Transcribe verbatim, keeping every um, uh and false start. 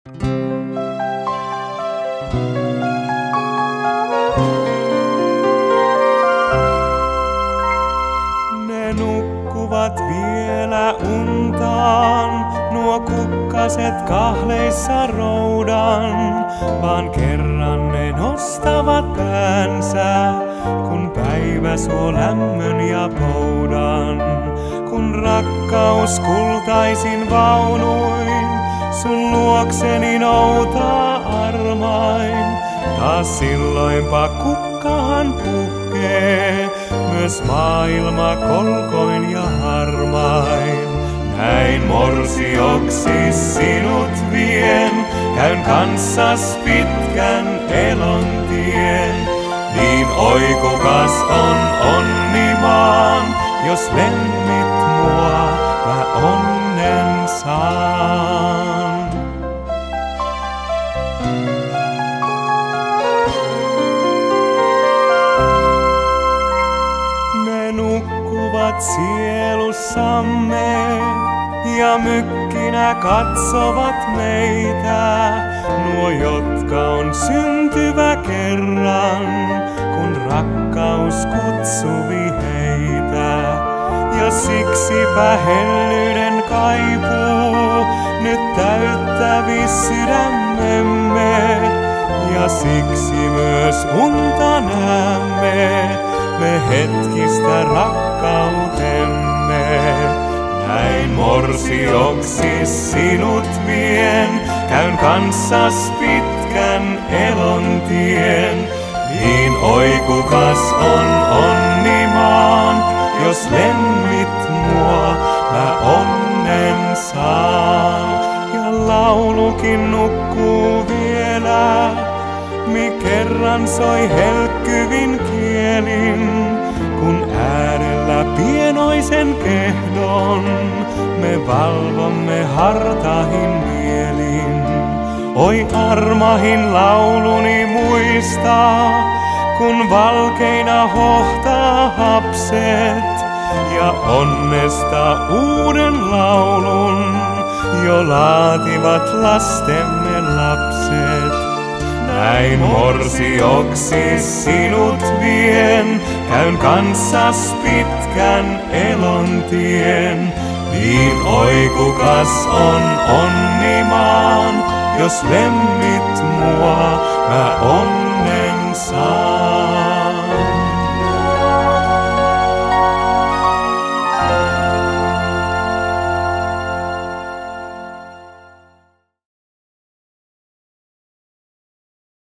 Ne nukkuvat vielä untaan, nuo kukkaset kahleissa roudan, vaan kerran ne nostavat päänsä, kun päivä suo lämmön ja poudan. Kun rakkaus kultaisin vaunuin sun luokseni noutaa armain, taas silloinpa kukkahan puhkee, myös maailma kolkoin ja harmain. Näin morsioksi sinut vien, käyn kanssas pitkän elontien. Niin oikukas on onnimaan, jos lemmit mua, mä onnen saan. Ne nukkuvat sielussamme ja mykkinä katsovat meitä, nuo jotka on syntyvä kerran, kun rakkaus kutsuvi heitä. Ja siksipä hellyyden kaipuu nyt täyttävi sydämemme, ja siksi myös unta näemme me hetkistä rakkautemme. Näin morsioksi sinut vien, käyn kanssas pitkän elontien. Niin oikukas on onnimaan, jos lemmit mua, mä onnen saan. Ja laulukin nukkuu vielä, mi kerran soi helkkyvin kielin, kun äärellä pienoisen kehdon me valvomme hartahin mielin. Oi armahin lauluni muistaa, kun valkeina hohtaa hapset, ja onnesta uuden laulun jo laativat lastemme lapset. Näin morsioksi sinut vien, käyn kanssas pitkän elontien. Niin oikukas on onnimaan, jos lemmit mua, mä onnen saan.